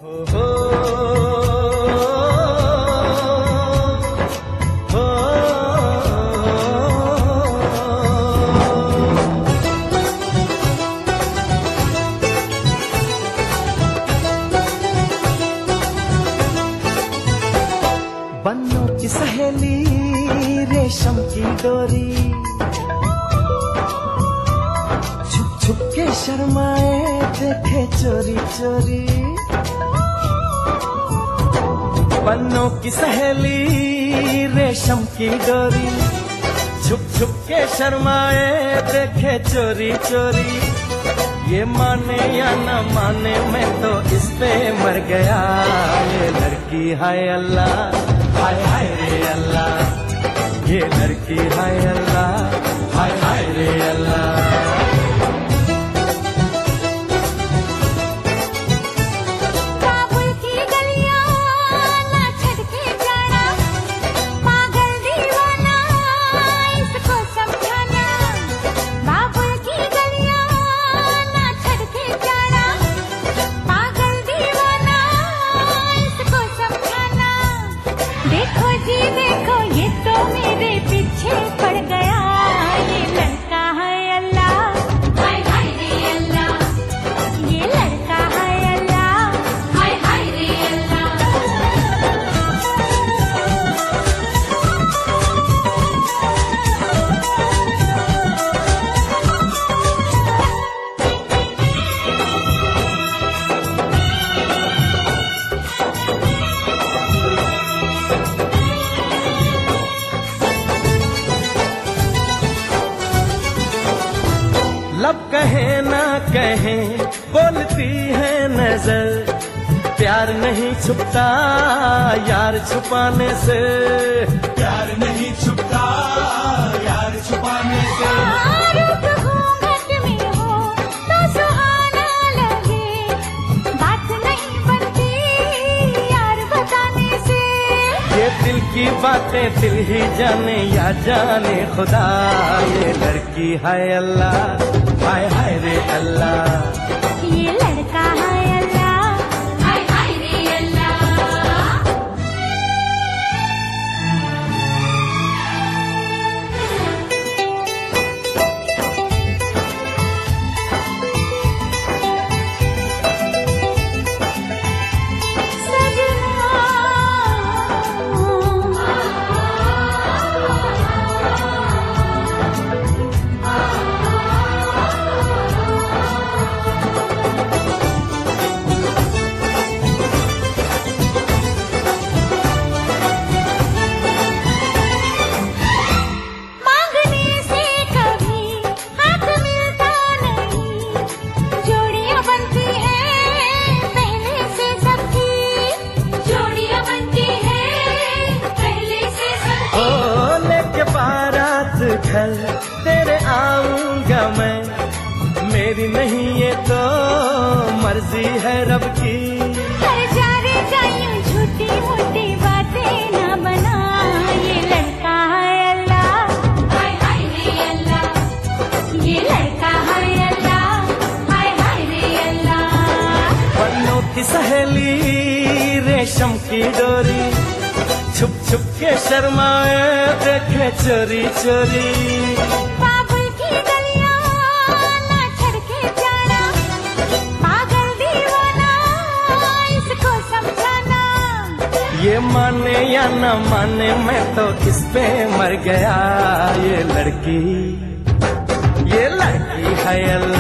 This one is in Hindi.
बन्नों की सहेली रेशम की डोरी, छुप छुप के शर्माए देखे चोरी चोरी। बन्नों की सहेली रेशम की डोरी, छुप छुप के शर्माए देखे चोरी चोरी। ये माने या न माने मैं तो इस पे मर गया। ये लड़की हाय अल्लाह, हाय हाय रे अल्लाह। ये लड़की हाय अल्लाह, हाय हाय रे अल्लाह। लब कहे ना कहे बोलती है नजर, प्यार नहीं छुपता यार छुपाने से। प्यार नहीं छुपता यार छुपाने से। घूंघट में हो तो सुहाना लगे, बात नहीं बनती यार बताने से। ये दिल की बातें दिल ही जाने या जाने खुदा। ये लड़की हाय अल्लाह, हाय हाय रे अल्लाह। ये लड़का हाय अल्लाह, हाय हाय रे अल्लाह। घर तेरे आऊंगा मैं, मेरी नहीं ये तो मर्जी है रब की। कर जा रे जायूं झूठी मूठी बातें ना बना। ये लड़का है अल्लाह, हाय हाय रे अल्लाह। ये लड़का है अल्लाह, हाय हाय रे अल्लाह। बन्नों की सहेली रेशम की डोरी, छुप छुप के शर्माए देखे चोरी चोरी। बाबुल की गलियां ना छड़ के जाना, पागल दीवाना इसको समझाना। ये माने या न माने मैं तो इस पे मर गया। ये लड़की है अल्लाह।